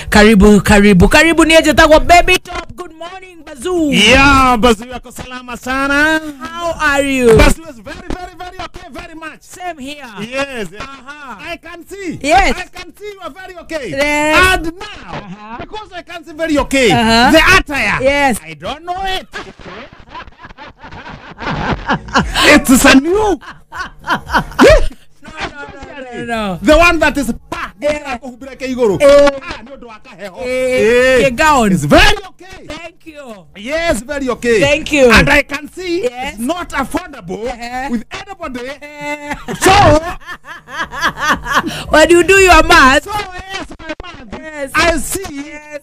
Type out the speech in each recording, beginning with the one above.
Karibu niaje tagwa baby top. Good morning Bazoo. Yeah, Bazoo yako salama sana. How are you? Bazoo is very okay, very much. Same here. Yes. I can see. Yes. I can see you are very okay. Yes. And now, because I can see very okay, the attire. Yes. I don't know it. It's a new. No. The one that is It's very okay. Thank you. Yes, very okay. Thank you. And I can see yes. it's not affordable with anybody. So when you do your math, so yes, my math. Yes. I see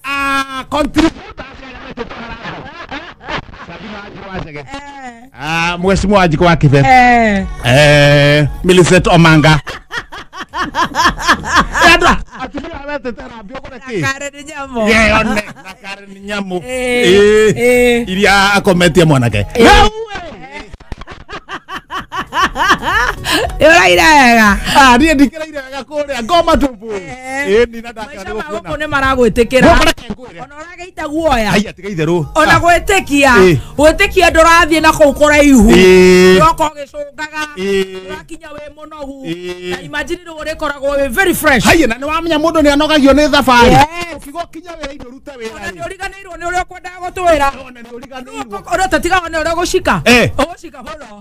Mheshimiwa Ajiko wa Kive. Millicent Omanga. Atulia wewe tena mbio kuna ki. Nakare ni nyamo. Yeah, nakare ni nyamo. Iria akometia mwanake. Irairaga. Ndiye ndikirairaga kure ngoma tupu. Ni nadaka ro kuna. Mako ne maragwitikira. Ona urageita guoya. Haya tigaitherũ. Ona gwitikia. Gwitikia ndurathie na kuu kuraihu. Roko gicungaga. Urakinya we munogu. Na imagine ro rikoragwo we very fresh. Haya na ni wamenya mundu ni anogagio ni thabari. Ukigokinya wira indo ruta wira. Ona ni uriganirwo ni uria kwendaga gutwira. Ona ni uriganirwo. Ona tatiga ni uria gucika. Gucika bono.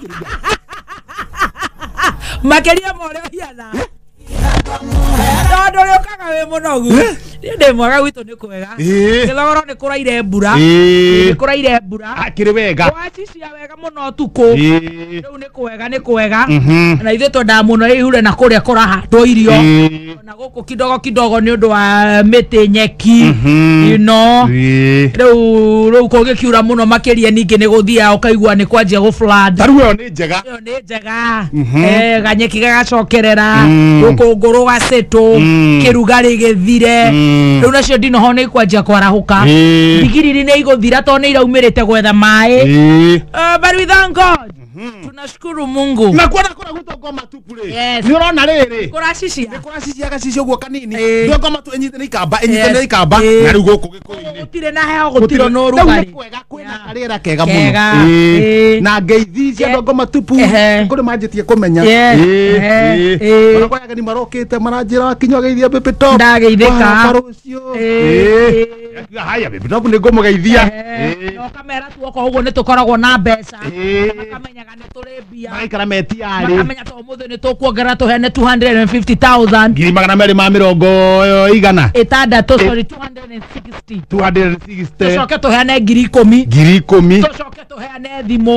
Makeria more hiana. Ndondo riokaga we munogu. Ndi mwaga gwitu ni kwega. Kilogoro ni kuraire mbura. Ni kuraire mbura. Akiri wega. Wacicia wega muno tuku. Riu ni kwega. Na ithe tonda muno ihure na kuria kurahandwo irio. Na guku kidogo ni undu wa miti nyeki. You know. Riu kugikiura muno makeria ningi ni guthia ukaigua ni kwanjia gu flood. Taru yo ni njega. Yo ni njega. Ganyeki gagacokerera. Gukunguru gacetu. Kirugari githire. Riu nacio ndino ho ni kwanjia kwarahuka. Digiri ni iguthira to ni iraumirite gwetha mai. But we thank God. Tunashukuru Mungu. Na kuona gwito ngoma tupu ri. Ni urona riri. Kuracicia. Ni kuracicia gacicio guo kanini. Ndio ngoma tu enyite ni ikamba. Na riu guku gikoini. Gutire na heo gutiro no rugari. Kwega kwina karira kega muno. Na ngeithi cia ngoma tupu. Kuri manjitie kumenya. Ona kwa gani marokite maranjira kinywa geithia pepe top. Ndageithika. Rucio. Haya pepe top ni ngomo geithia. No kamera tu oko uguo ni tukoragwo na mbeca. Makamenya gane turi bia. Maikara metiari. Makamenya to muthe ni tukuongera tuhene 250,000. Ngiri magana meri ma mirongo igana. Itandatu sorry 260. 260. Tucoke tuhene ngiri 10. Ngiri 10. Tucoke tuhene thimo.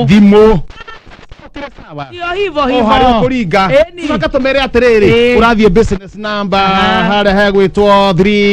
Hivyo. Hariyo kuringa. Tucoke tumere atiriri. Urathie business number hare hegwitwo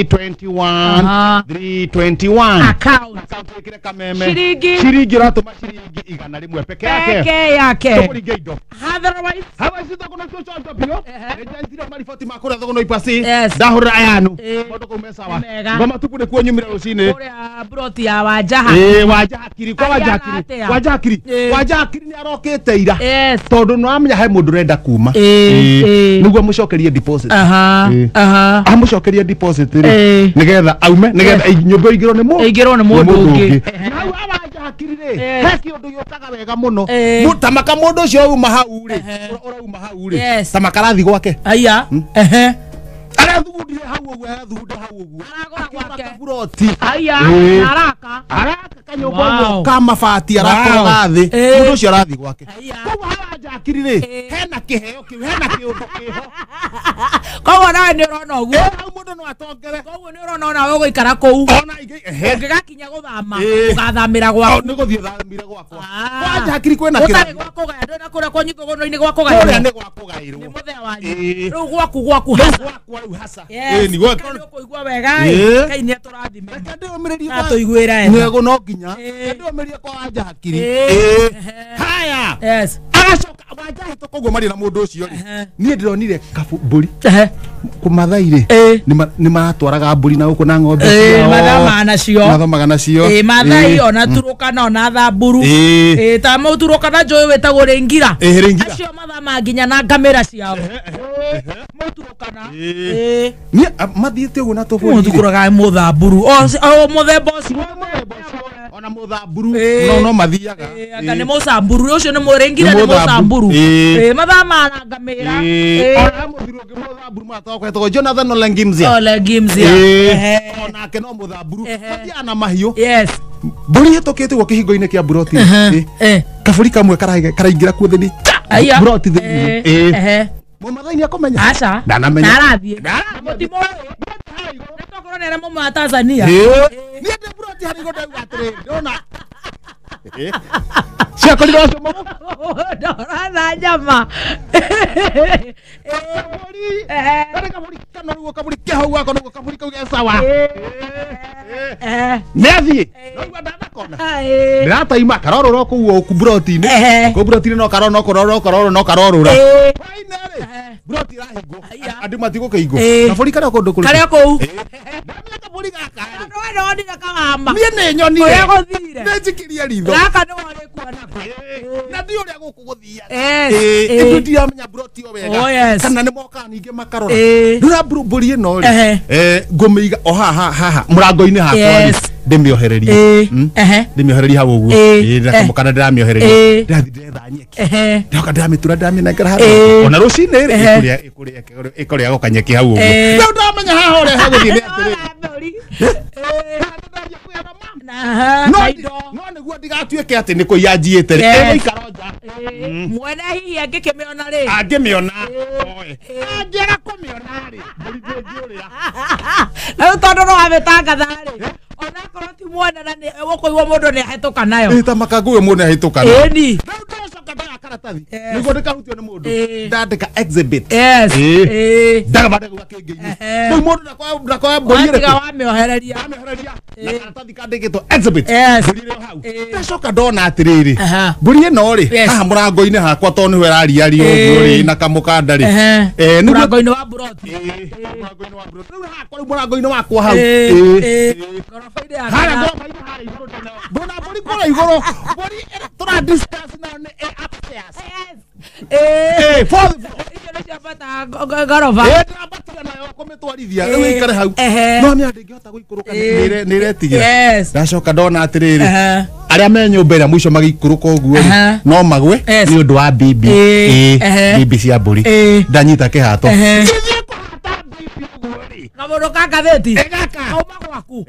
321. Account ikire kameme. Shiringi ratuma shiringi igana rimwe peke yake. Tukuringe indo. Otherwise tukuna tuchonto pio. Ejanzira marifoti makura thugono ipasi. Ndahurira ayanu. Mondo kumesawa. Ngoma tupu ni kuonyumira rucini. Kuria broti ya Wajaha. Wajakiri kwa Wajakiri ni arokete ira. Tondu no amenya he mundu renda kuma. Niguo mucokerie deposit. Amucokerie deposit ri. Nigetha aume nigetha nyumba igiro ni mundu ungi. Na Wajakiri ri. He kiundu giokaga wega muno. Mutamaka mundu ucio uma hau ri. Urauma hau ri. Tamakarathi gwake. Aya. Arathugundire hau uguo. Aragora gwake buroti. Aya. Araka kanyumba kama fati arakora thi. Mundu ucio arathi gwake. Koguo Wajakiri ri. Hena kiheo kiu, hena kiundu kiho. Koguo nawe ni urona uguo. Mundu no atongere. Koguo ni urona ona we guikara kou. Ona ngigakinya guthama. Ugathamira gwako. Ni guthie thamira gwako. Wajakiri kwena kira. Utari gwako gae ndona kuria kwa nyithogono-ini gwako gae. Kuria ni gwako gairwo. Ni muthea wanyu. Riu gwaku hasa. Ni gwako. Kuigua wega. Kai ni aturathime. Ndio miririo. Atuiguira ene. Nego no nginya. Ndio miririo kwa Wajakiri. Haya. Yes. Agacoka Wajakiri koguo mari na mundu ucio ri. Ni ndironire kaburi. Kumathaire. Ni maratwaraga mburi na guku na ng'ombe ciao. Mathomaga nacio. Mathai ona turukana ona thamburu. Ta muturukana njoe wetagwo ringira. Acio mathama nginya na ngamira ciao. muturukana ni mathiete ugu na tofori mutukuraga muthamburu o muthemba ucio ona muthamburu no mathiaga aka ni musamburu ucio ni muringire ni musamburu mathama na ngamira ona muthiru ngi muthamburu matoketwo Jonathan Olengimzia ona ke no muthamburu mathia na mahiu yes mburi hitokete gwo kihingo-ini kia buroti kaburi kamwe karaingira kuo thini buroti thini mumathai ni akomenya aca ndanamenya narathie mutimo netokorwo nere mumo wa Tanzania ni ende buroti hari goda atire ndona cia koriro acio mumo ndora nyama kaburi kanoruo kaburi kehau wako nugo kaburi kau ge sawa nethi no ndakona ndataima karororo kuo ku buroti-ini ku buroti-ini no karorora finally buroti rahingo andu matigo keigo kaburi kare kundu kuri kare kou ndamya kaburi gaka no ndira kagamba mie ni nyoni oya guthire nejikiria ritho gaka no wale kuona na ndio uria gukuguthia ndu ndiamenya buroti o wega kana ni moka ninge makarora ndura mburi ino ri ngumiiga o haha murango-ini hakwa ndimiohererie ndimiohererie hau uguo ndakamukana ndiramiohererie ndathi ndetha nyeki ndoka ndamitura ndaminengera haha ona rucini ri ikuria gukanyeki hau uguo ndio ndamenya haha uria haguthie ni atiri no niguo ndigatuike ati ni kuia njiite ri iguikaronja mwene hihi angikimiona ri angimiona angiaga kumiona ri mburi ndingiuria riu tondu no ametangatha ri ona korwo ti mwene na ni gukuigwo mundu ni ahituka nayo ta makanguwe mundu ahituka eni riu ndocoka ndaya karatathi niguo ndikahutio ni mundu ndandika exhibit ndagabande gwakingi-ini riu mundu ndakoya mburi iriku wamiohereria na karatathi kandikitwo exhibit mburi iri hau ndacoka ndona atiriri mburi ino ri haha murango-ini hakwa to niho irariaria uguo ri na kamukanda ri murango-ini wa buroti murango-ini wa buroti riu hakwa riu murango-ini wakwa hau ngoroba-ini hara ngoroba-ini hara iguru ndona mburi kura iguru mburi tura distance na ni upstairs fourth floor ngoroba ndirabatira nayo kumitwarithia riu ikare hau no ni ndingihota guikuruka ni retigira ndacoka ndona atiriri aria me nyumba ria mwico magikuruka uguo no magwe ni undu wa bibi bibi cia mburi ndanyita kihato kamundu ka ngathĩti kauma gwaku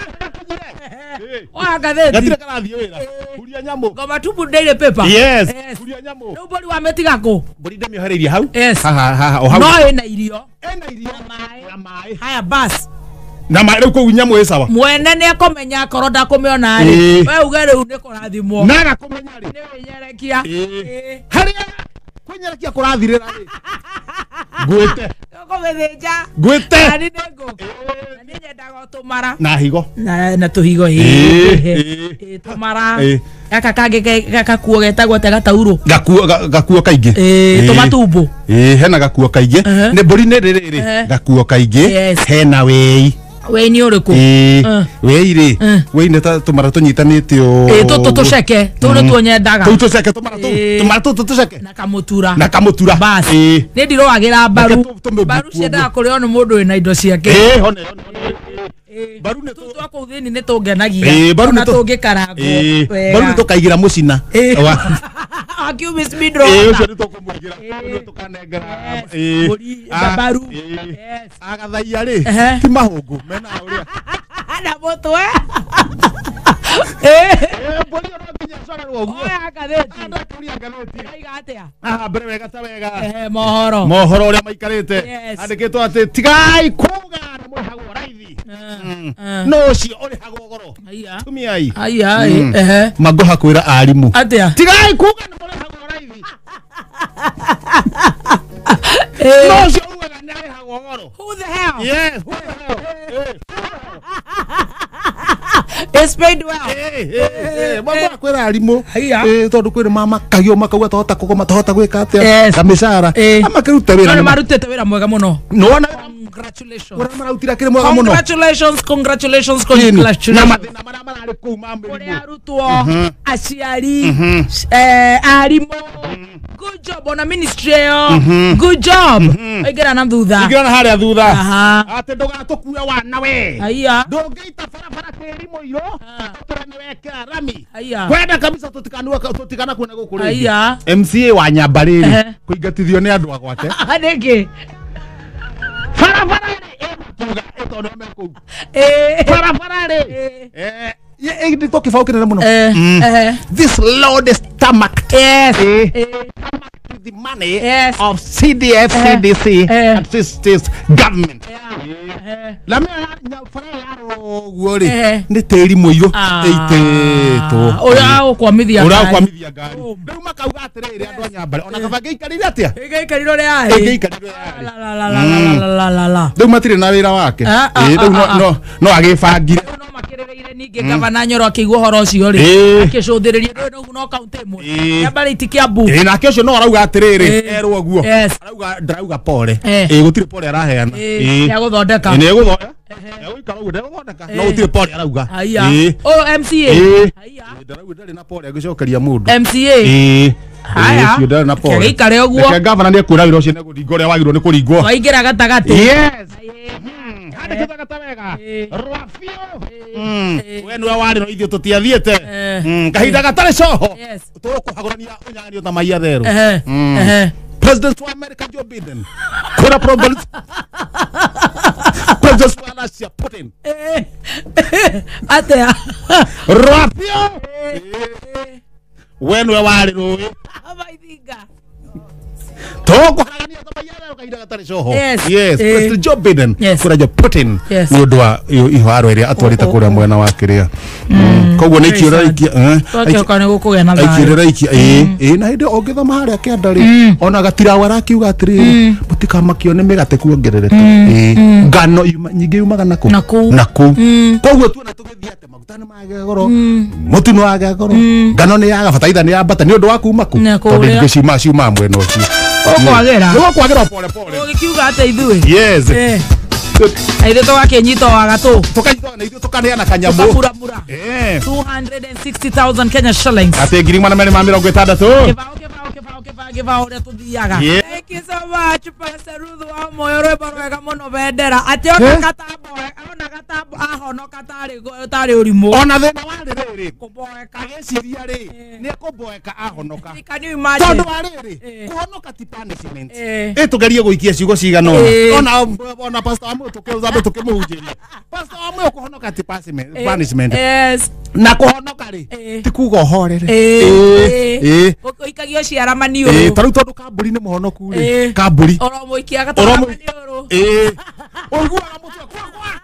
oya ngathĩti gatire karathie wira kuria nyamu ngoma tubu daily paper kuria nyamu riu mburi wametiga ku mburi ndamiohereirie hau haha o hau no ina irio na mai haya bas na mai riu kuu nyamu ĩ sawa mwene ni akomenya korwo ndakumiona ri we uge riu ni kurathimwo na gakumenya ri ni winyerekia haria kwenyerekia kurathirira ri ngwite kumithĩnja ngwite nani nĩ ngũ na nĩ nyendaga ũtũmara na higo na tũhigo tũmara gaka kangĩ gakuo getagwo te gatauro gakuo kaingĩ tũmatumbo hena gakuo kaingĩ nĩ mbũri-inĩ rĩrĩ gakuo kaingĩ hena wĩi wĩi nĩ ũrĩkũ wĩi rĩ wĩi nĩ tũmara tũnyitanĩte tũtũ tũceke tũu nĩtuo nyendaga tũu tũceke tũmara tũtũ tũceke na kamutura basi nĩ ndirũagĩra mbaru ciendaga kũrĩo nĩ mũndũ wĩna indo ciake mbaru nĩ twakũu thĩinĩ nĩ tũngenagia ona tũngĩkarangwo mbaru nĩ tũkaigĩra mũcina akiumi smidro ũcio nĩ tũkũmũigĩra nĩ tũkanengera mbaru agathaia rĩ ti mahũngũ mena ũrĩa na mũtwe mbũri ona nginya corerwo ũguo oya ngathĩti ndakũria ngathĩti aiga atĩa haha mbere wega ta wega mohoro ũrĩa maikarĩte andĩkĩtwo atĩ tigai kuga nĩ mũrĩhagwo raithi no ũcio ũrĩhagwo goro tumiai Magũ hakwĩra arimũ atĩa tigai kuga nĩ mũrĩhagwo raithi no ũcio ugaga nĩ arĩhagwo goro who the hell yes who the hell it's paid well Magũ hakwĩra arimũ tondũ kwĩrĩ mamakagio makauga tahota gwĩka atĩa kamĩcara amakĩrute wĩra no marutĩte wĩra mwega mũno nona congratulations. Ora marautira kire mwega muno. Congratulations. Na mathina marari kuma mbere. Ore arutwo aciari arimo. Good job on a ministry. Good job. Igera na thutha. Igera na haria thutha. Ate ndugatukuwe wana we. Aya. Ndungeita barabara tiri muiro. Turane weka rami. Aya. Kwenda kabisa tutikana kwenda gukuri. Aya. MCA wa Nyambariri kuingatithio ni andu agwake. Adeke. Barabara tuga etono meko. Barabara ye tokifaukira muno. This load is stomach. Yes. The money of CDF, CDC, and this government. La me nyafara yaro gwori ni teri muiro eiteto ora kwamithia gari ndu makauga atiriri andu Nyambari ona kabange ikarire atia ikariro ri ai la ndu matire na wira wake no agifangire no makirereire ninge gavana Nyoro akigwo horo ucio ri akicunthiriria ndu no county imwe Nyambari itikiambu na kesho no arauga atiriri erwo guo arauga ndarauga pole gutire pole araheana ya guthondeka ni guthondeka Egoikara uguo ndegũthondeka no utire pole arauga MCA ndarauga ndari na pole agicokeria mundu MCA haya cio ndari na pole geikare uguo ke governor ni ekura wira ucio ne guthingo ria wagirwo ni kuringwo waingira gatagati yes hadi kitagata wega rwafio we nwe wari no ithio tutiathiete kahinda gatari coho tukuhagurania unyanio ta maia theru President of America Joe Biden kura problem President of Russia Putin atea rapio when we were no abaithiga tukuhagurania ta maia theru kahinda gatari coho yes President Joe Biden kura Joe Putin ni undu wa iharo iria atwarite kuria mwena wa kiria koguo ni kiura ikia twakirukana gukugena na aikirira ikia na hindi ongithoma haria kiandari ona gatira warakiuga atiri mutikamakio ni migate kuongererete ngano nyingi yumaga naku koguo tuona tugithia ate maguta ni magegoro mutu ni wagegoro ngano ni yaga bataitha ni yambata ni undu wa kumaku tondu ngicima ciuma mwena ucio kwagira pole ugikiuga ate ithui yes aithe twakinyito wagatu tukanyito na ithu tukaneana kanyamu 260,000 Kenya shillings ate ngiri mana mere ma 60 Give out to the yaga. Thank you so much, Pastor Ruth. Moyo rwimbo rwega muno bendera. Ati ona katambo ahono katari urimu. Ona thina wari riri kuboeka giciria ri ni kuboeka ahonoka. Can you imagine? Tondu wari ri kuhonoka ti punishment. Tugerie guikia ciugo cigana ona pastor amwe tukeuzabe tukimuhunjiria. Pastor amwe kuhonoka ti punishment. Yes. Na kuhonoka ri ti kuga horere. Ikagio ciara maniuru. Taru tondu kamburi ni muhonoku ri. Kamburi. Oromo ikia gatara maniuru. Oiguaga mutu kwa.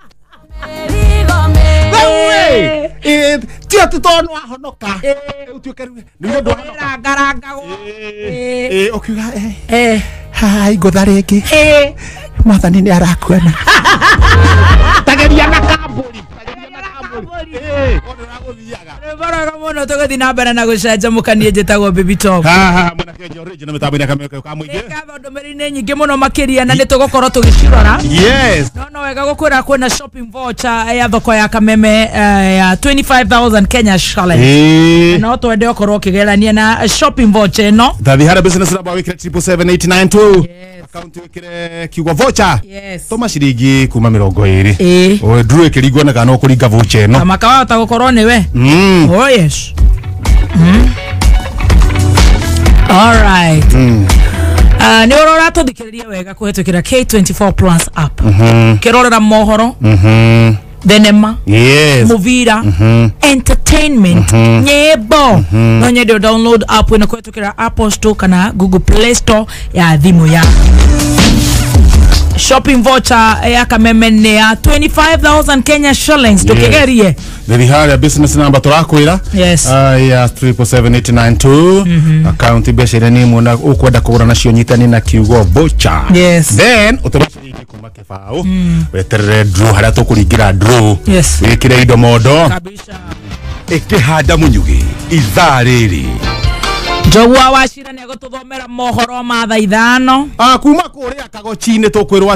Tia tutono ahonoka. Utukeru. Ni ndu ahonoka. Garangago. Okiuga hai nguthariki. Mathani ni arakwena. Tageria na kamburi. Baraga muno tugathi na mbere na gucanjamukania njitagwo Baby Top mwana Kenya original mitambo-ini kameke ka muingi ndũmĩrĩri nyingĩ mũno makĩria na nĩtũgũkorwo tũgĩcirora yes no wega gũkwĩra kwĩna shopping voucher ya thoko ya Kameme ya 25,000 Kenya shillings no twende okorwo ũkĩgerania na shopping voucher ĩno thathi harĩa business number wikire 77892 account wikire kiugo voucher toma ciringi kuma 20 o ndru ikĩringwo na kana ũkũringa voucher ĩno makawata gũkorwo nĩwe oh yes all right ni urora tuthikiriria wega kuhetukira K24 Plus app kirorera mohoro thenema muvira entertainment nyebo no nyende download app ina kuhetukira Apple Store kana Google Play Store ya thimu ya shopping voucher ya Kameme ni ya 25,000 Kenya shillings tukigerie the higher business number turakwira ya 77892 account beshire ni muna ukwenda kugura nacio nyitani na kiugo voucher then utobashiriki kuma kifao weterere draw haria tukuringira draw wikire indo modo kabisa ikihanda munyugi ithaa riri Njogua Wachira ni gututhomera mohoro ma thaa 5 kuma kuria Kagochini tukwirwo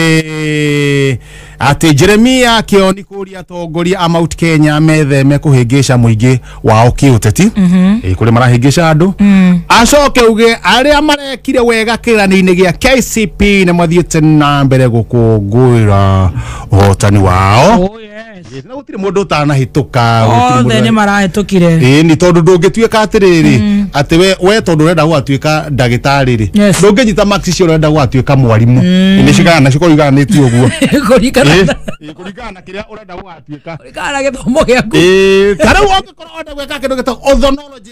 ati Jeremia Kioni kuria atongoria a Mount Kenya metheme kuhingisha muingi wao kiuteti kuri marahingisha andu acoke uge aria marekire wega kirani-ini gia KCP ni mathiete na mbere gukungwira uhotani wao. Na gutire mundu utanahituka othe ni marahitukire ni tondu ndungituika atiriri ati we tondu urenda gwatuika ndagitari ri ndunginyita max cio urenda gwatuika mwarimu ni cigana na cikoigana ni ti uguo kurigana na kiria urenda gwatuika kurigana na githomo giaku kana woke korwo urenda gwika kindu gitagwo orthonology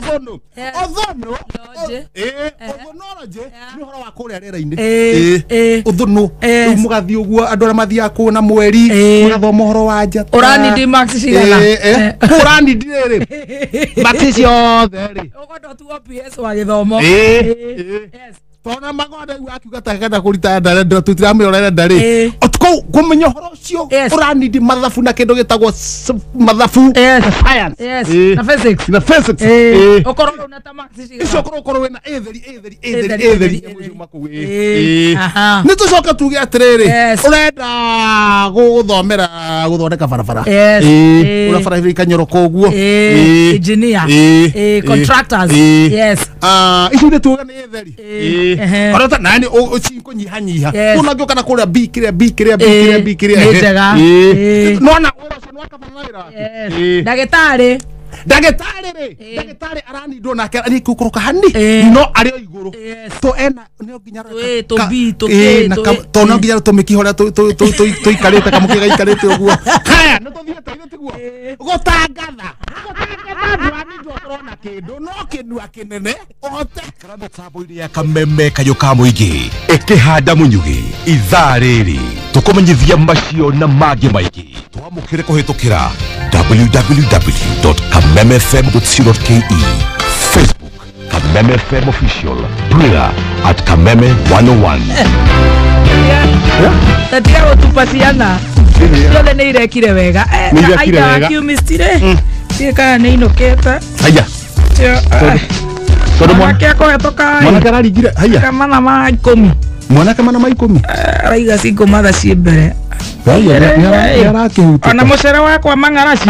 orthonology ni horo wa kuria rera-ini uthunu mugathi uguo andu aria mathia kuona mweri mugathoma horo wa njata urani ndi max cigana urani ndire max ciothe ri ugondo tu PS wa githomo tona magonda akiuga takenda kurita ndare tutiramira ndare otko kumenya horo cio urani ndi mathabu na kindu gitagwo mathabu science na physics ukorwo una ta max cigana icio ukorwo wena etheri maku ni tucoka tuge atiriri urenda guthomera guthondeka barabara ura barabara ikanyoroka uguo engineer contractors icio ni tuge ni etheri orota nani ucinkunyihanyiha unagioka na kuria bikiria nona oroso nwaka barabara ndagitari arani ndo nake ari kukuruka hani no ari o iguru to ena ne nginya to no nginya to mikihora to ikarete kamukiga ikarete uguo haya no to thiete tiguo gutangatha ndwani ndo korona kindu no kindu akinene ohote karamo tabo iri ya kameme kayo ka muingi ikihanda munyugi ithaa riri tukumenyithia macio na magi maigi twamukire kuhitukira www.kamemefm.co.ke Facebook Kameme FM Official Twitter @Kameme101 Tatia utupasiana yole ne irekire wega aida kiumistire tika ne inoketa haya todo mwana ko etoka mwana karaligire haya kama na ma 10 mwana kama na ma 10 raiga siko mada ciembere ana mucere wakwa mangaraci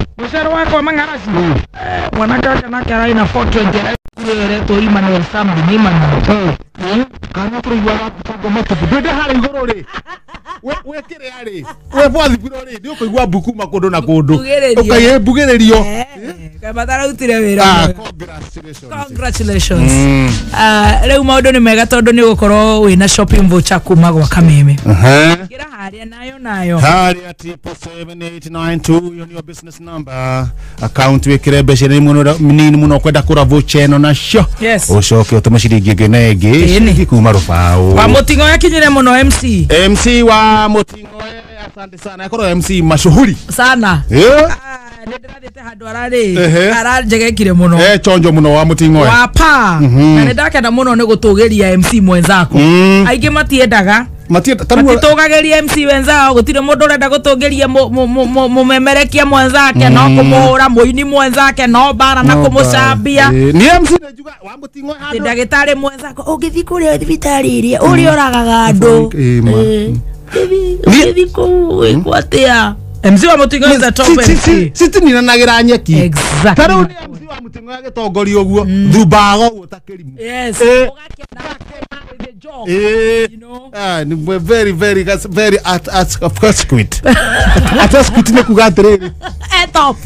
mwana kaka na kara ina 420 kurere tori manel sama ni manel kana tuigwa gakugo matubu ndende hari iguru ri we kire ari we bwathi biro ri ndi ukuigwa buku makundu na kundu ukaye bugiririo kama tara utire wira congratulations leo maundu ni mega tondu ni gukorwo wina shopping voucher kuma gwa Kameme gira haria nayo haria tipo 7892 on your business number account wekire mbeca nini muno kwenda kura voucher no nacio ucoke utumaciringi ngenege kuma rufao wa mutingo yakinyire muno MC wa mutingo asante sana yakoro MC mashuhuri sana ndirathite handu arari aranjegekire muno chonjo muno wa mutingo wapa na ndakenda muno ni gutugeria MC mwenzako aingi matiendaga matitugageria MC wenzao gutire mundu urenda gutugeria mumemerekia mwenzake no kumuhura muini mwenzake no bara na kumucambia ni MC njuga wa mutingo handu ndagitari mwenzako ugithi kuria thibitari iria uri oragaga andu ugithi kwatia MC wa mutingo is the top MC sitinina nagira nyeki exactly taro ni MC wa mutingo yagitongoria uguo thubago gutakirimu yes the job you know very at of course quit ne kugatiriri etop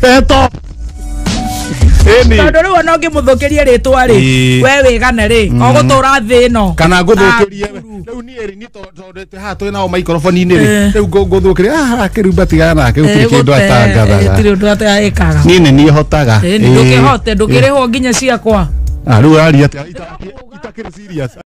tondu riu ona ngimuthukirie ritwa ri we wigane ri ogutura thi no kana nguthukirie riu ni eri ni tondu ha tu na microphone ni ri riu nguthukirie kirumba tigana nake utiri kindu atangathaga utiri undu atekaga ni hotaga ndukihote ndukiriho nginya ciakwa riu ari ati itakiri serious